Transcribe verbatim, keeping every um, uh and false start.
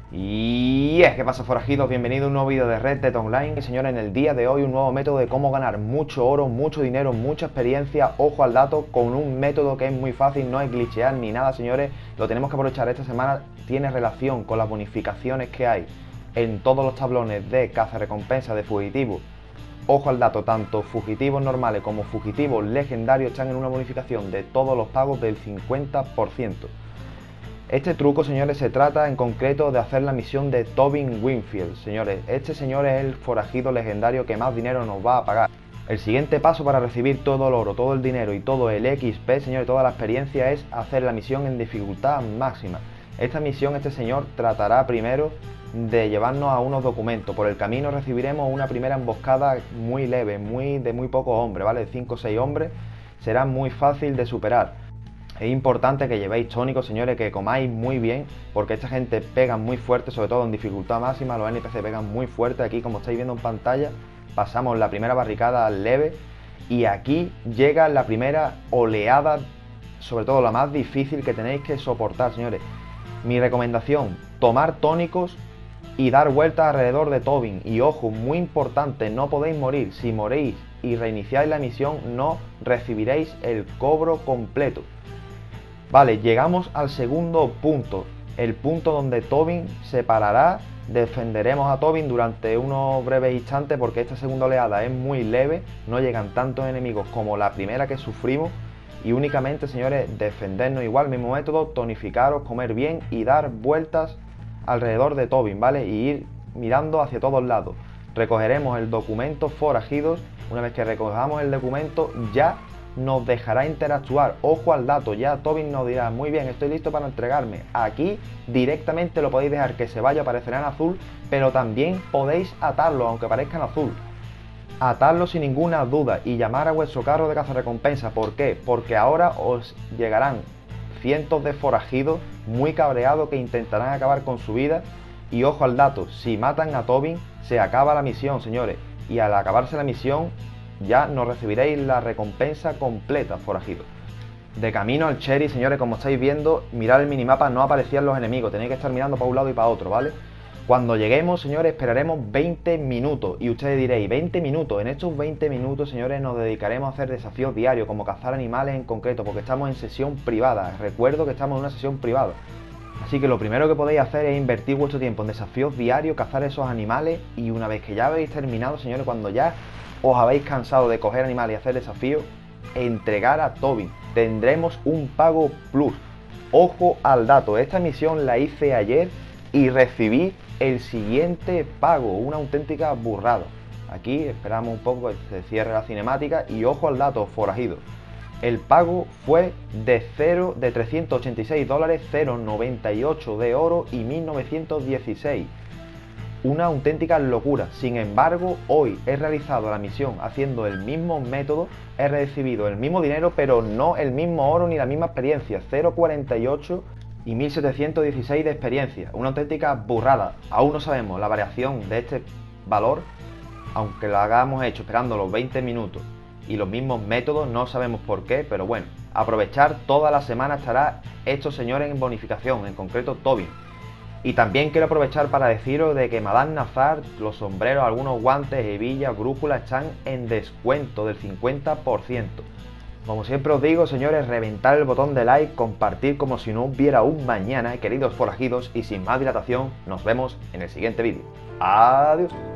Y es que pasa, forajidos, bienvenido a un nuevo vídeo de Red Dead Online. Y señores, en el día de hoy un nuevo método de cómo ganar mucho oro, mucho dinero, mucha experiencia. Ojo al dato, con un método que es muy fácil, no es glitchear ni nada, señores. Lo tenemos que aprovechar esta semana, tiene relación con las bonificaciones que hay en todos los tablones de caza recompensa de fugitivos. Ojo al dato, tanto fugitivos normales como fugitivos legendarios están en una bonificación de todos los pagos del cincuenta por ciento. Este truco, señores, se trata en concreto de hacer la misión de Tobin Winfield. Señores, este señor es el forajido legendario que más dinero nos va a pagar. El siguiente paso para recibir todo el oro, todo el dinero y todo el equis pe, señores, toda la experiencia, es hacer la misión en dificultad máxima. Esta misión, este señor tratará primero de llevarnos a unos documentos. Por el camino recibiremos una primera emboscada muy leve, muy de muy pocos hombres, ¿vale? cinco o seis hombres. Será muy fácil de superar. Es importante que llevéis tónicos, señores, que comáis muy bien, porque esta gente pega muy fuerte, sobre todo en dificultad máxima. Los ene pe ce pegan muy fuerte. Aquí, como estáis viendo en pantalla, pasamos la primera barricada leve y aquí llega la primera oleada, sobre todo la más difícil, que tenéis que soportar, señores. Mi recomendación: tomar tónicos y dar vueltas alrededor de Tobin. Y ojo, muy importante, no podéis morir. Si morís y reiniciáis la misión, no recibiréis el cobro completo. Vale, llegamos al segundo punto, el punto donde Tobin se parará. Defenderemos a Tobin durante unos breves instantes porque esta segunda oleada es muy leve, no llegan tantos enemigos como la primera que sufrimos. Y únicamente, señores, defendernos igual, mismo método, tonificaros, comer bien y dar vueltas alrededor de Tobin, ¿vale? Y ir mirando hacia todos lados. Recogeremos el documento forajidos. Una vez que recojamos el documento, ya nos dejará interactuar. Ojo al dato, ya Tobin nos dirá: muy bien, estoy listo para entregarme. Aquí directamente lo podéis dejar que se vaya, aparecerá en azul, pero también podéis atarlo, aunque parezca en azul. Atarlo sin ninguna duda y llamar a vuestro carro de cazarrecompensa. ¿Por qué? Porque ahora os llegarán cientos de forajidos muy cabreados que intentarán acabar con su vida. Y ojo al dato, si matan a Tobin, se acaba la misión, señores. Y al acabarse la misión, ya no recibiréis la recompensa completa, forajidos. De camino al Cherry, señores, como estáis viendo, mirad el minimapa, no aparecían los enemigos, tenéis que estar mirando para un lado y para otro, ¿vale? Cuando lleguemos, señores, esperaremos veinte minutos. Y ustedes diréis: veinte minutos. En estos veinte minutos, señores, nos dedicaremos a hacer desafíos diarios, como cazar animales en concreto, porque estamos en sesión privada. Recuerdo que estamos en una sesión privada. Así que lo primero que podéis hacer es invertir vuestro tiempo en desafíos diarios, cazar esos animales. Y una vez que ya habéis terminado, señores, cuando ya os habéis cansado de coger animales y hacer desafíos, entregar a Tobin. Tendremos un pago plus. Ojo al dato, esta misión la hice ayer y recibí el siguiente pago, una auténtica burrada. Aquí esperamos un poco que se cierre la cinemática y ojo al dato, forajido. El pago fue de cero, de trescientos ochenta y seis dólares, cero coma noventa y ocho de oro y mil novecientos dieciséis. Una auténtica locura. Sin embargo, hoy he realizado la misión haciendo el mismo método, he recibido el mismo dinero, pero no el mismo oro ni la misma experiencia. cero coma cuarenta y ocho y mil setecientos dieciséis de experiencia. Una auténtica burrada. Aún no sabemos la variación de este valor, aunque lo hagamos hecho esperando los veinte minutos y los mismos métodos, no sabemos por qué, pero bueno, aprovechar. Toda la semana estará estos señores en bonificación, en concreto Tobin. Y también quiero aprovechar para deciros de que Madame Nazar, los sombreros, algunos guantes, hebillas, brújulas están en descuento del cincuenta por ciento. Como siempre os digo, señores, reventar el botón de like, compartir como si no hubiera un mañana, queridos forajidos, y sin más dilatación, nos vemos en el siguiente vídeo. Adiós.